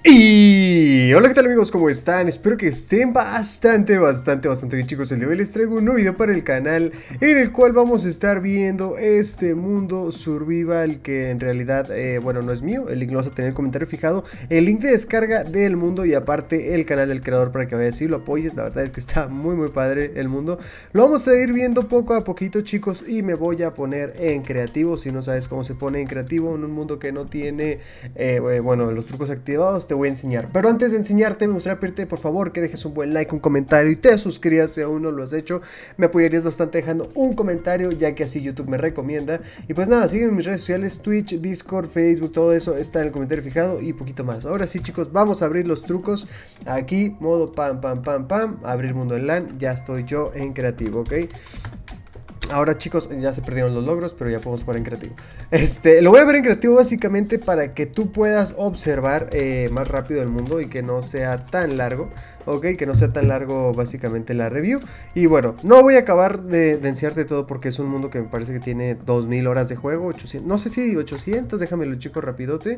Y hola, ¿qué tal amigos? ¿Cómo están? Espero que estén bastante bien, chicos. El día de hoy les traigo un nuevo video para el canal en el cual vamos a estar viendo este mundo survival que en realidad, bueno, no es mío. El link lo vas a tener en el comentario fijado, el link de descarga del mundo y aparte el canal del creador para que vayas y lo apoyes. La verdad es que está muy padre el mundo. Lo vamos a ir viendo poco a poquito, chicos, y me voy a poner en creativo. Si no sabes cómo se pone en creativo en un mundo que no tiene, bueno, los trucos activados, te voy a enseñar. Pero antes de enseñarte, me gustaría pedirte por favor que dejes un buen like, un comentario y te suscribas si aún no lo has hecho. Me apoyarías bastante dejando un comentario, ya que así YouTube me recomienda. Y pues nada, sígueme en mis redes sociales, Twitch, Discord, Facebook, todo eso está en el comentario fijado y poquito más. Ahora sí, chicos, vamos a abrir los trucos. Aquí, modo pam, abrir mundo en LAN. Ya estoy yo en creativo, ¿ok? Ahora, chicos, ya se perdieron los logros, pero ya podemos jugar en creativo. Lo voy a ver en creativo básicamente para que tú puedas observar más rápido el mundo y que no sea tan largo, ok, que no sea tan largo básicamente la review. Y bueno, no voy a acabar de enseñarte todo porque es un mundo que me parece que tiene 2000 horas de juego, 800, no sé si 800, déjamelo chico rapidote.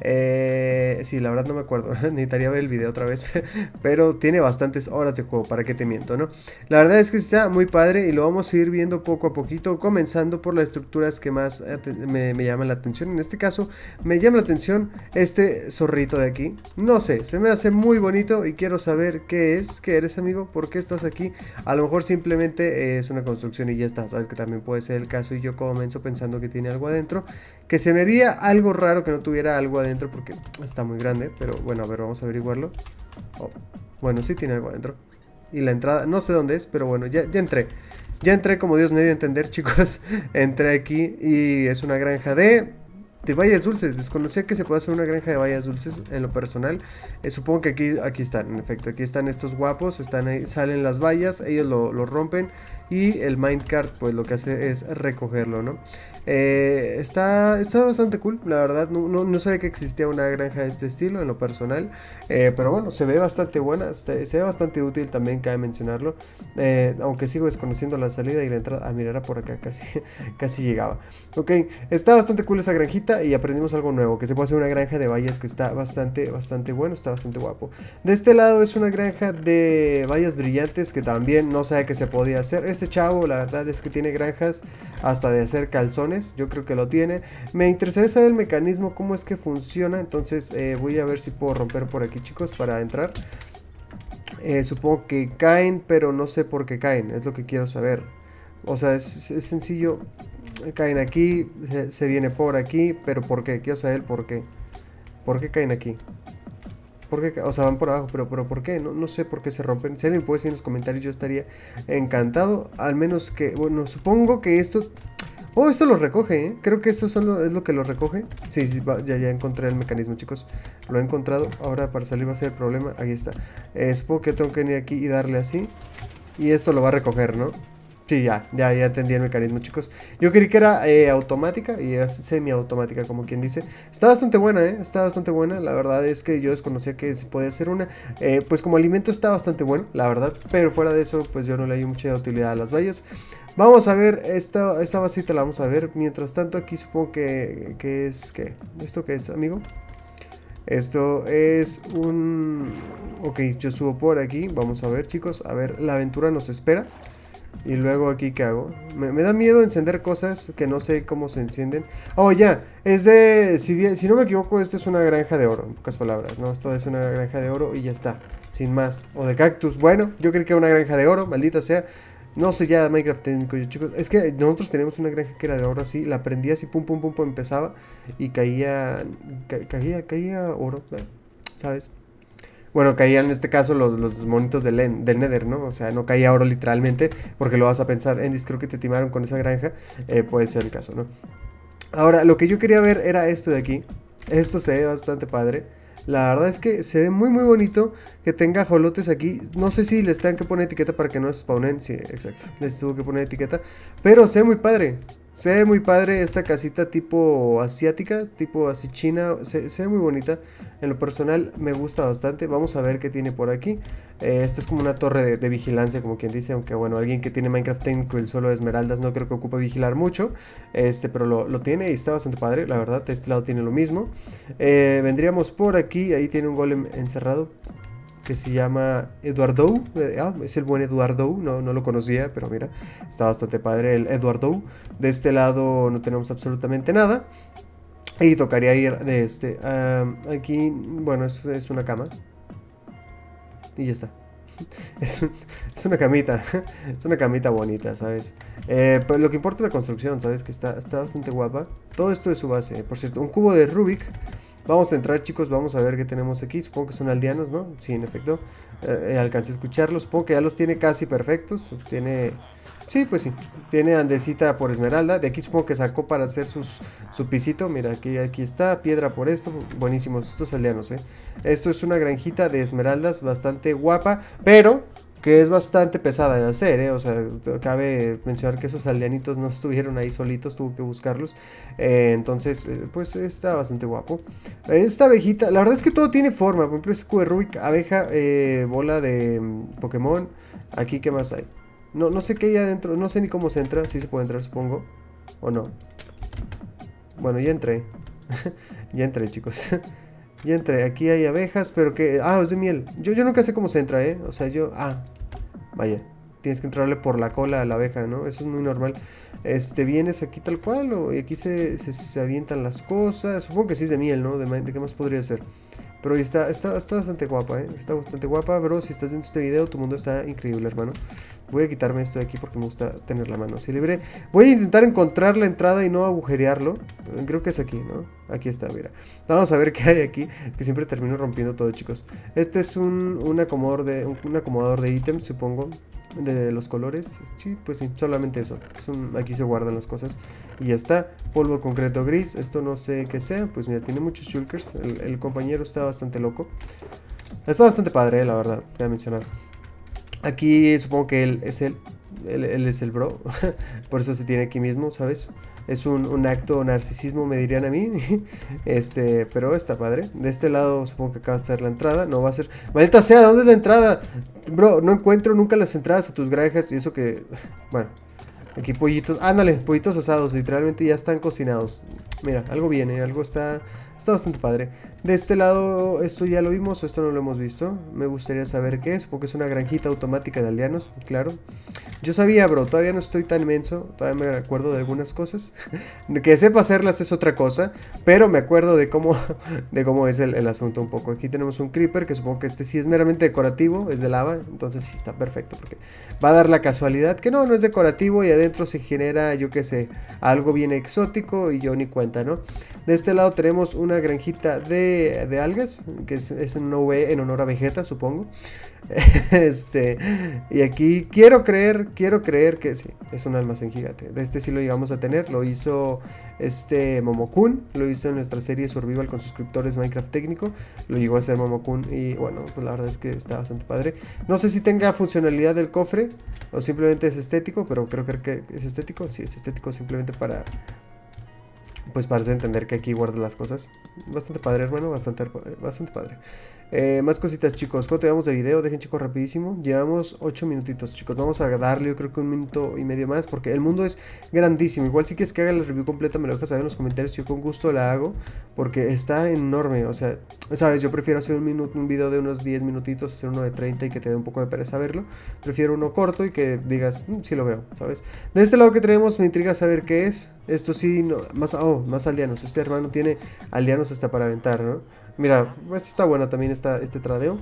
Sí, la verdad no me acuerdo, necesitaría ver el video otra vez, pero tiene bastantes horas de juego, para qué te miento, ¿no? La verdad es que está muy padre y lo vamos a ir viendo poco a poquito, comenzando por las estructuras que más me llaman la atención. En este caso me llama la atención este zorrito de aquí, no sé, se me hace muy bonito y quiero saber qué es, qué eres, amigo, por qué estás aquí. A lo mejor simplemente es una construcción y ya está, sabes que también puede ser el caso y yo comienzo pensando que tiene algo adentro, que se me haría algo raro que no tuviera algo adentro porque está muy grande, pero bueno, a ver, vamos a averiguarlo. Oh, bueno, sí tiene algo adentro. Y la entrada, no sé dónde es, pero bueno, ya entré. Ya entré como Dios me dio a entender, chicos. Entré aquí y es una granja de bayas dulces. Desconocía que se puede hacer una granja de bayas dulces en lo personal. Supongo que aquí están, en efecto. Aquí están estos guapos, están ahí, salen las bayas, ellos lo rompen. Y el minecart pues lo que hace es recogerlo, ¿no? Está bastante cool, la verdad. No sabía que existía una granja de este estilo en lo personal. Pero bueno, se ve bastante buena, se ve bastante útil también, cabe mencionarlo. Aunque sigo desconociendo la salida y la entrada. Ah, mira, era por acá, casi llegaba. Ok, está bastante cool esa granjita y aprendimos algo nuevo, que se puede hacer una granja de bayas que está bastante bueno, está bastante guapo. De este lado es una granja de bayas brillantes que también no sabía que se podía hacer. Este chavo, la verdad es que tiene granjas hasta de hacer calzones, yo creo que lo tiene. Me interesaría saber el mecanismo, cómo es que funciona, entonces voy a ver si puedo romper por aquí, chicos, para entrar. Supongo que caen, pero no sé por qué caen, es lo que quiero saber. O sea, es sencillo, caen aquí, se viene por aquí, pero ¿por qué? Quiero saber por qué. ¿Por qué caen aquí? Porque, o sea, van por abajo, pero ¿por qué? No sé por qué se rompen. Si alguien puede decir en los comentarios, yo estaría encantado. Al menos que, bueno, supongo que esto... Oh, esto lo recoge, ¿eh? Creo que esto es lo que lo recoge. Sí, ya encontré el mecanismo, chicos. Lo he encontrado. Ahora para salir va a ser el problema. Ahí está. Supongo que tengo que venir aquí y darle así. Y esto lo va a recoger, ¿no? Sí, ya entendí el mecanismo, chicos. Yo creí que era automática y es semiautomática, como quien dice. Está bastante buena, está bastante buena. La verdad es que yo desconocía que se podía hacer una. Pues como alimento está bastante bueno, la verdad. Pero fuera de eso, pues yo no le di mucha utilidad a las bayas. Vamos a ver, esta basita la vamos a ver. Mientras tanto, aquí supongo que es... ¿Qué? ¿Esto qué es, amigo? Esto es un... Ok, yo subo por aquí. Vamos a ver, chicos. A ver, la aventura nos espera. Y luego aquí, ¿qué hago? Me da miedo encender cosas que no sé cómo se encienden. Oh, ya, es de... Si no me equivoco, esto es una granja de oro, en pocas palabras, ¿no? Esto es una granja de oro y ya está, sin más. O de cactus, bueno, yo creí que era una granja de oro, maldita sea. No sé ya Minecraft técnico, yo, chicos. Es que nosotros teníamos una granja que era de oro así, la prendía así, pum, empezaba. Y caía oro, ¿sabes? Bueno, caían en este caso los monitos del Nether, ¿no? O sea, no caía oro literalmente, porque lo vas a pensar, Endis, creo que te timaron con esa granja, puede ser el caso, ¿no? Ahora, lo que yo quería ver era esto de aquí. Esto se ve bastante padre. La verdad es que se ve muy bonito que tenga ajolotes aquí. No sé si les tengan que poner etiqueta para que no spawnen. Sí, exacto, les tuvo que poner etiqueta. Pero se ve muy padre. Se ve muy padre esta casita tipo asiática, tipo así china, se ve muy bonita. En lo personal me gusta bastante. Vamos a ver qué tiene por aquí. Esto es como una torre de vigilancia, como quien dice, aunque bueno, alguien que tiene Minecraft técnico y el suelo de esmeraldas no creo que ocupe vigilar mucho. Pero lo tiene y está bastante padre, la verdad. De este lado tiene lo mismo. Vendríamos por aquí, ahí tiene un golem encerrado que se llama Eduardo. Es el buen Eduardo, no lo conocía, pero mira, está bastante padre el Eduardo. De este lado no tenemos absolutamente nada. Y tocaría ir de este. Aquí, bueno, es una cama. Y ya está. Es una camita. Es una camita bonita, ¿sabes? Pues lo que importa es la construcción, ¿sabes? Que está bastante guapa. Todo esto es su base. Por cierto, un cubo de Rubik. Vamos a entrar, chicos, vamos a ver qué tenemos aquí. Supongo que son aldeanos, ¿no? Sí, en efecto. Alcancé a escucharlos. Supongo que ya los tiene casi perfectos. Tiene... Sí, pues sí. Tiene andesita por esmeralda. De aquí supongo que sacó para hacer su pisito. Mira, aquí está. Piedra por esto. Buenísimos estos aldeanos, ¿eh? Esto es una granjita de esmeraldas bastante guapa. Pero... que es bastante pesada de hacer, ¿eh? O sea, cabe mencionar que esos aldeanitos no estuvieron ahí solitos, tuvo que buscarlos. Entonces, pues está bastante guapo. Esta abejita, la verdad es que todo tiene forma. Por ejemplo, ese cubo de Rubik, abeja, bola de Pokémon. Aquí, ¿qué más hay? No sé qué hay adentro, no sé ni cómo se entra. Sí se puede entrar, supongo. ¿O no? Bueno, ya entré. Ya entré, chicos. Ya entré, aquí hay abejas, pero que... Ah, es de miel. Yo nunca sé cómo se entra, ¿eh? O sea, vaya. Tienes que entrarle por la cola a la abeja, ¿no? Eso es muy normal. Vienes aquí tal cual, y aquí se avientan las cosas. Supongo que sí es de miel, ¿no? ¿De qué más podría ser? Pero está bastante guapa, ¿eh? Está bastante guapa, bro. Si estás viendo este video, tu mundo está increíble, hermano. Voy a quitarme esto de aquí porque me gusta tener la mano así libre. Voy a intentar encontrar la entrada y no agujerearlo. Creo que es aquí, ¿no? Aquí está, mira. Vamos a ver qué hay aquí, que siempre termino rompiendo todo, chicos. Este es un acomodador de ítems, supongo. De los colores. Sí, pues sí, solamente eso. Aquí se guardan las cosas. Y ya está. Polvo concreto gris. Esto no sé qué sea. Pues mira, tiene muchos shulkers. El compañero está bastante loco. Está bastante padre, la verdad. Te voy a mencionar. Aquí supongo que él es el bro. Por eso se tiene aquí mismo, ¿sabes? Es un acto narcisismo, me dirían a mí. Pero está padre. De este lado supongo que acá va a estar la entrada. No va a ser... ¡Maldita sea! ¿Dónde es la entrada? Bro, no encuentro nunca las entradas a tus granjas. Y eso que... Bueno. Aquí pollitos... Ándale, pollitos asados. Literalmente ya están cocinados. Mira, algo viene. Algo está bastante padre. De este lado, esto ya lo vimos o esto no lo hemos visto. Me gustaría saber qué es, porque es una granjita automática de aldeanos, claro. Yo sabía, bro, todavía no estoy tan menso. Todavía me acuerdo de algunas cosas. Que sepa hacerlas es otra cosa, pero me acuerdo de cómo es el asunto un poco. Aquí tenemos un creeper, que supongo que este sí es meramente decorativo, es de lava. Entonces sí está perfecto, porque va a dar la casualidad que no es decorativo y adentro se genera, yo qué sé, algo bien exótico y yo ni cuenta, ¿no? De este lado tenemos una granjita de algas, que es en honor a Vegeta, supongo. Y aquí quiero creer que sí, es un almacén gigante. De este sí lo llegamos a tener, lo hizo Momokun, lo hizo en nuestra serie Survival con suscriptores Minecraft técnico, lo llegó a hacer Momokun y bueno, pues la verdad es que está bastante padre. No sé si tenga funcionalidad del cofre o simplemente es estético, pero creo que es estético, sí, es estético simplemente para... Pues parece entender que aquí guarda las cosas. Bastante padre, hermano, bastante padre. Más cositas, chicos. ¿Cuánto llevamos de video? Dejen, chicos, rapidísimo. Llevamos 8 minutitos, chicos. Vamos a darle, yo creo que 1 minuto y medio más, porque el mundo es grandísimo. Igual si quieres que haga la review completa, me lo dejas saber en los comentarios. Yo con gusto la hago, porque está enorme. O sea, sabes, yo prefiero hacer un video de unos 10 minutitos, hacer uno de 30 y que te dé un poco de pereza verlo. Prefiero uno corto y que digas, sí lo veo, ¿sabes? De este lado que tenemos, me intriga saber qué es. Esto sí, no, más aldeanos. Este hermano tiene aldeanos hasta para aventar, ¿no? Mira, pues está bueno también este tradeo.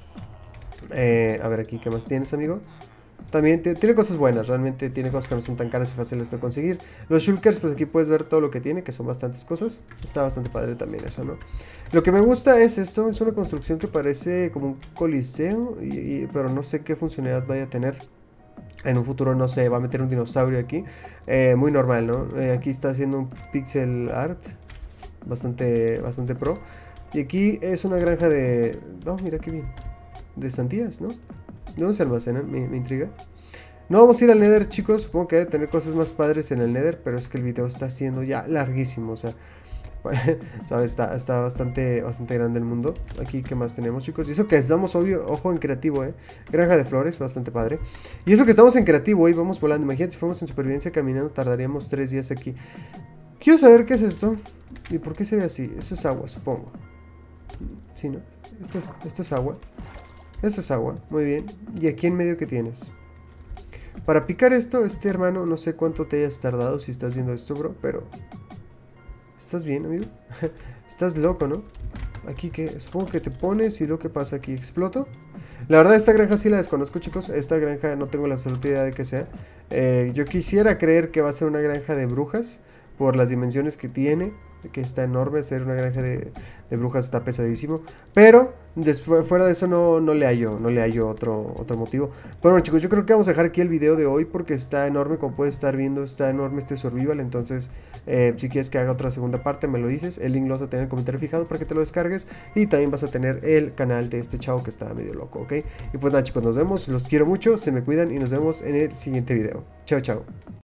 A ver aquí, ¿qué más tienes, amigo? También tiene cosas buenas, realmente tiene cosas que no son tan caras y fáciles de conseguir. Los shulkers, pues aquí puedes ver todo lo que tiene, que son bastantes cosas. Está bastante padre también eso, ¿no? Lo que me gusta es esto, es una construcción que parece como un coliseo, pero no sé qué funcionalidad vaya a tener. En un futuro, no sé, va a meter un dinosaurio aquí. Muy normal, ¿no? Aquí está haciendo un pixel art bastante pro. Y aquí es una granja de... Oh, mira qué bien. De sandías, ¿no? ¿De dónde se almacenan? Me intriga. No vamos a ir al Nether, chicos. Supongo que debe tener cosas más padres en el Nether, pero es que el video está siendo ya larguísimo, o sea, ¿sabes? Está bastante grande el mundo. Aquí, ¿qué más tenemos, chicos? Y eso que estamos, obvio, ojo en creativo, Granja de flores, bastante padre. Y eso que estamos en creativo y vamos volando. Imagínate, si fuéramos en supervivencia caminando, tardaríamos 3 días aquí. Quiero saber qué es esto. ¿Y por qué se ve así? Eso es agua, supongo. Sí, ¿no? Esto es agua. Esto es agua, muy bien. ¿Y aquí en medio qué tienes? Para picar esto, hermano, no sé cuánto te hayas tardado si estás viendo esto, bro, pero... ¿Estás bien, amigo? Estás loco, ¿no? Aquí que supongo que te pones y lo que pasa aquí, ¿exploto? La verdad esta granja sí la desconozco, chicos. Esta granja no tengo la absoluta idea de qué sea. Yo quisiera creer que va a ser una granja de brujas por las dimensiones que tiene, que está enorme. Ser una granja de brujas está pesadísimo, pero fuera de eso no le hallo otro motivo. Pero bueno, chicos, yo creo que vamos a dejar aquí el video de hoy porque está enorme, como puedes estar viendo, está enorme este survival. Entonces si quieres que haga otra segunda parte, me lo dices. El link lo vas a tener en el comentario fijado para que te lo descargues. Y también vas a tener el canal de este chavo que está medio loco, ¿ok? Y pues nada, chicos, nos vemos, los quiero mucho, se me cuidan y nos vemos en el siguiente video. Chao, chao.